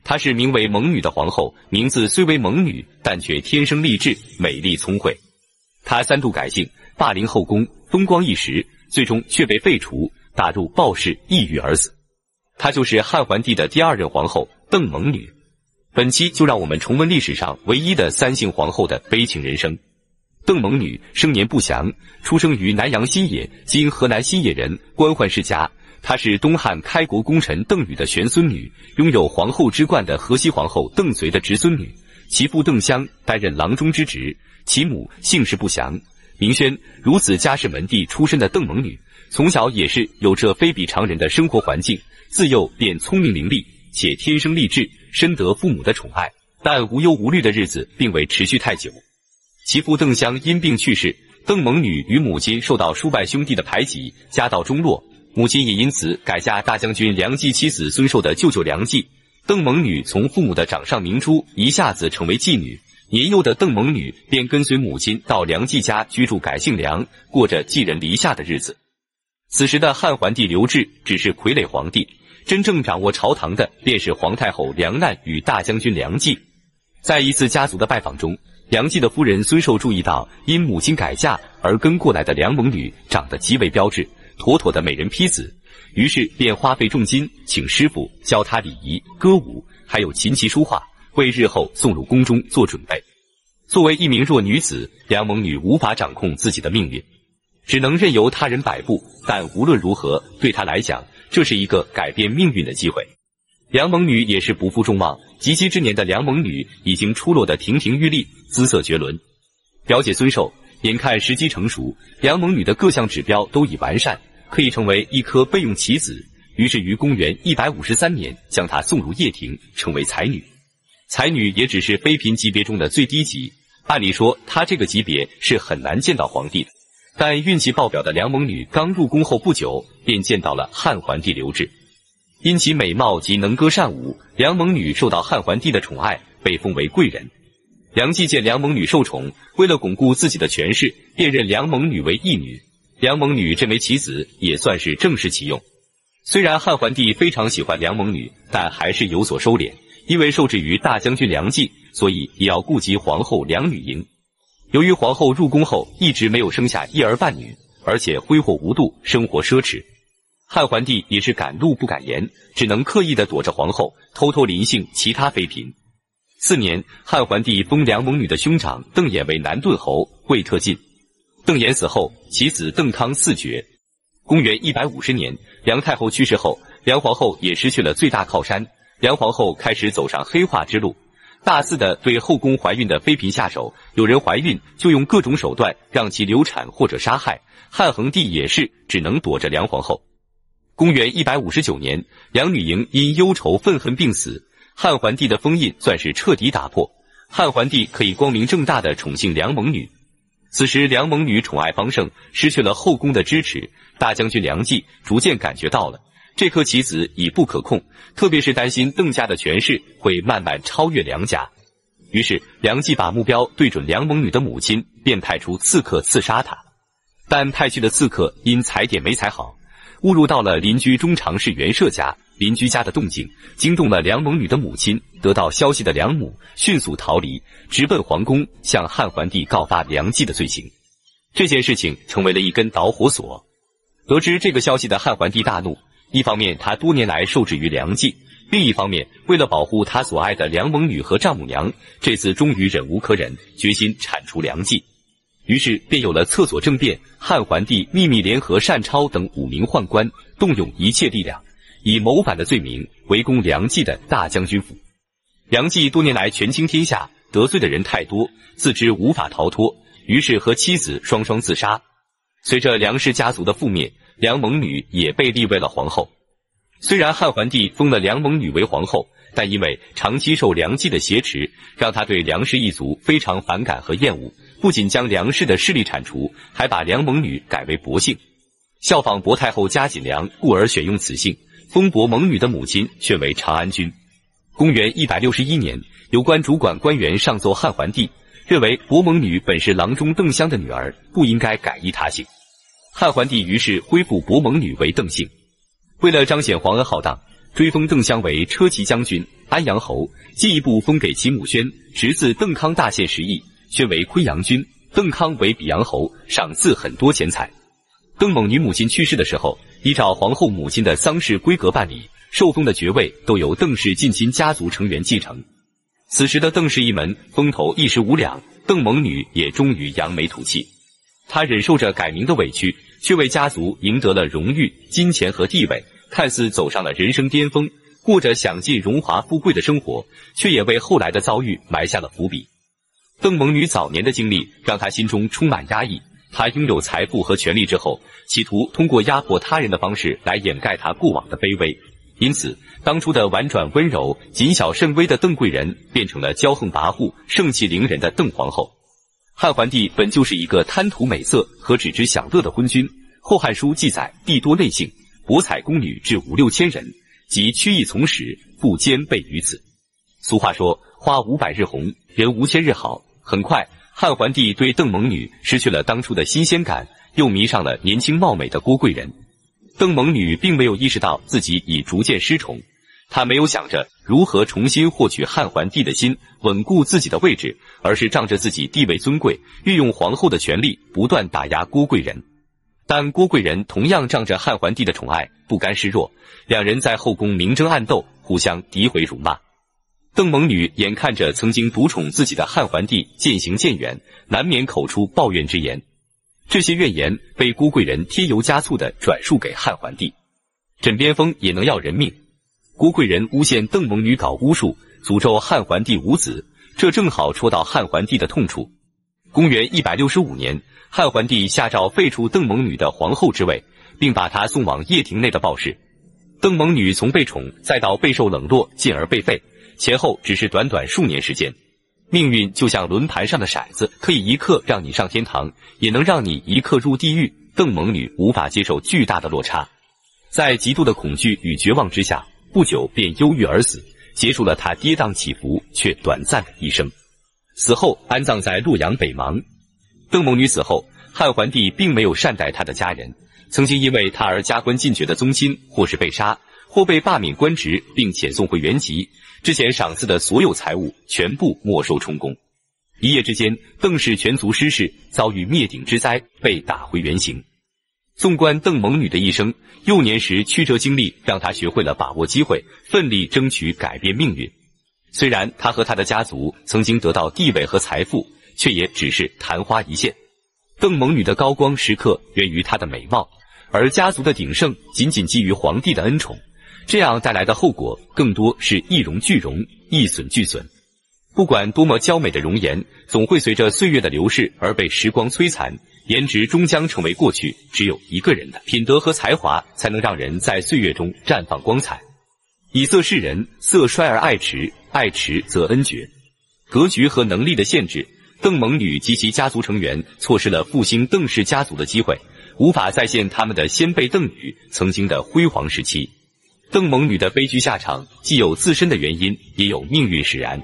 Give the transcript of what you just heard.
她是名为蒙女的皇后，名字虽为蒙女，但却天生丽质，美丽聪慧。她3度改姓，霸凌后宫，风光一时，最终却被废除，打入暴室，抑郁而死。她就是汉桓帝的第2任皇后邓蒙女。本期就让我们重温历史上唯一的3姓皇后的悲情人生。邓蒙女生年不详，出生于南阳新野（今河南新野人）官宦世家。她是东汉开国功臣邓禹的玄孙女，拥有皇后之冠的河西皇后邓绥的侄孙女。其父邓襄担任郎中之职，其母姓氏不详。明宣如此家世门第出身的邓蒙女，从小也是有着非比常人的生活环境，自幼便聪明伶俐，且天生丽质，深得父母的宠爱。但无忧无虑的日子并未持续太久。其父邓襄因病去世，邓蒙女与母亲受到数百兄弟的排挤，家道中落。母亲也因此改嫁大将军梁冀妻子孙寿的舅舅梁冀。邓蒙女从父母的掌上明珠一下子成为妓女，年幼的邓蒙女便跟随母亲到梁冀家居住，改姓梁，过着寄人篱下的日子。此时的汉桓帝刘志只是傀儡皇帝，真正掌握朝堂的便是皇太后梁难与大将军梁冀。在一次家族的拜访中，梁冀的夫人孙寿注意到因母亲改嫁而跟过来的梁蒙女长得极为标致，妥妥的美人坯子，于是便花费重金请师傅教她礼仪、歌舞，还有琴棋书画，为日后送入宫中做准备。作为一名弱女子，梁蒙女无法掌控自己的命运，只能任由他人摆布，但无论如何，对她来讲，这是一个改变命运的机会。梁蒙女也是不负众望，及笄之年的梁蒙女已经出落得亭亭玉立，姿色绝伦。表姐孙寿眼看时机成熟，梁蒙女的各项指标都已完善，可以成为一颗备用棋子，于是于公元153年将她送入掖庭，成为才女。才女也只是妃嫔级别中的最低级，按理说她这个级别是很难见到皇帝的。但运气爆表的梁蒙女刚入宫后不久，便见到了汉桓帝刘志。因其美貌及能歌善舞，梁蒙女受到汉桓帝的宠爱，被封为贵人。梁冀见梁蒙女受宠，为了巩固自己的权势，便任梁蒙女为义女。梁蒙女这枚棋子也算是正式启用。虽然汉桓帝非常喜欢梁蒙女，但还是有所收敛，因为受制于大将军梁冀，所以也要顾及皇后梁女莹。由于皇后入宫后一直没有生下一儿半女，而且挥霍无度，生活奢侈，汉桓帝也是敢怒不敢言，只能刻意地躲着皇后，偷偷临幸其他妃嫔。4年，汉桓帝封梁蒙女的兄长邓衍为南顿侯，位特进。邓衍死后，其子邓康嗣爵。公元150年，梁太后去世后，梁皇后也失去了最大靠山，梁皇后开始走上黑化之路，大肆地对后宫怀孕的妃嫔下手，有人怀孕就用各种手段让其流产或者杀害。汉恒帝也是只能躲着梁皇后。公元159年，梁女莹因忧愁愤恨病死，汉桓帝的封印算是彻底打破，汉桓帝可以光明正大地宠幸梁蒙女。此时梁蒙女宠爱方盛，失去了后宫的支持，大将军梁冀逐渐感觉到了这颗棋子已不可控，特别是担心邓家的权势会慢慢超越梁家。于是梁冀把目标对准梁蒙女的母亲，便派出刺客刺杀她。但派去的刺客因踩点没踩好，误入到了邻居中常侍袁绍家，邻居家的动静惊动了梁蒙女的母亲，得到消息的梁母迅速逃离，直奔皇宫，向汉桓帝告发梁冀的罪行。这件事情成为了一根导火索。得知这个消息的汉桓帝大怒，一方面他多年来受制于梁冀，另一方面为了保护他所爱的梁蒙女和丈母娘，这次终于忍无可忍，决心铲除梁冀。于是便有了厕所政变，汉桓帝秘密联合单超等5名宦官，动用一切力量，以谋反的罪名围攻梁冀的大将军府。梁冀多年来权倾天下，得罪的人太多，自知无法逃脱，于是和妻子双双自杀。随着梁氏家族的覆灭，梁蒙女也被立为了皇后。虽然汉桓帝封了梁蒙女为皇后，但因为长期受梁冀的挟持，让他对梁氏一族非常反感和厌恶，不仅将梁氏的势力铲除，还把梁蒙女改为薄姓，效仿薄太后嘉锦良，故而选用此姓，封薄蒙女的母亲选为长安君。公元161年，有关主管官员上奏汉桓帝，认为薄蒙女本是郎中邓襄的女儿，不应该改依他姓。汉桓帝于是恢复薄蒙女为邓姓。为了彰显皇恩浩荡， 追封邓襄为车骑将军、安阳侯，进一步封给其母宣侄子邓康大县10邑，宣为昆阳君，邓康为比阳侯，赏赐很多钱财。邓蒙女母亲去世的时候，依照皇后母亲的丧事规格办理，受封的爵位都由邓氏近亲家族成员继承。此时的邓氏一门风头一时无两，邓蒙女也终于扬眉吐气。她忍受着改名的委屈，却为家族赢得了荣誉、金钱和地位，看似走上了人生巅峰，过着享尽荣华富贵的生活，却也为后来的遭遇埋下了伏笔。邓蒙女早年的经历让她心中充满压抑，她拥有财富和权力之后，企图通过压迫他人的方式来掩盖她过往的卑微。因此，当初的婉转温柔、谨小慎微的邓贵人，变成了骄横跋扈、盛气凌人的邓皇后。汉桓帝本就是一个贪图美色和只知享乐的昏君，《后汉书》记载，帝多内幸，博采宫女至5、6千人，即曲意从始，不兼备于此。俗话说，花500日红，人无1000日好。很快，汉桓帝对邓蒙女失去了当初的新鲜感，又迷上了年轻貌美的郭贵人。邓蒙女并没有意识到自己已逐渐失宠，她没有想着如何重新获取汉桓帝的心，稳固自己的位置，而是仗着自己地位尊贵，运用皇后的权力不断打压郭贵人。但郭贵人同样仗着汉桓帝的宠爱，不甘示弱，两人在后宫明争暗斗，互相诋毁辱骂。邓蒙女眼看着曾经独宠自己的汉桓帝渐行渐远，难免口出抱怨之言。这些怨言被郭贵人添油加醋地转述给汉桓帝。枕边风也能要人命，郭贵人诬陷邓蒙女搞巫术，诅咒汉桓帝无子，这正好戳到汉桓帝的痛处。公元165年，汉桓帝下诏废除邓蒙女的皇后之位，并把她送往掖庭内的暴室。邓蒙女从被宠再到备受冷落，进而被废，前后只是短短数年时间。命运就像轮盘上的骰子，可以一刻让你上天堂，也能让你一刻入地狱。邓蒙女无法接受巨大的落差，在极度的恐惧与绝望之下，不久便忧郁而死，结束了她跌宕起伏却短暂的一生。死后安葬在洛阳北邙。邓蒙女死后，汉桓帝并没有善待她的家人，曾经因为她而加官进爵的宗亲，或是被杀，或被罢免官职并遣送回原籍，之前赏赐的所有财物全部没收充公。一夜之间，邓氏全族失势，遭遇灭顶之灾，被打回原形。纵观邓蒙女的一生，幼年时曲折经历让她学会了把握机会，奋力争取改变命运。虽然她和她的家族曾经得到地位和财富，却也只是昙花一现。邓蒙女的高光时刻源于她的美貌，而家族的鼎盛仅仅基于皇帝的恩宠，这样带来的后果更多是一荣俱荣，一损俱损。不管多么娇美的容颜，总会随着岁月的流逝而被时光摧残，颜值终将成为过去，只有一个人的品德和才华才能让人在岁月中绽放光彩。以色示人，色衰而爱弛，爱弛则恩绝。格局和能力的限制，邓蒙女及其家族成员错失了复兴邓氏家族的机会，无法再现他们的先辈邓女曾经的辉煌时期。邓蒙女的悲剧下场，既有自身的原因，也有命运使然。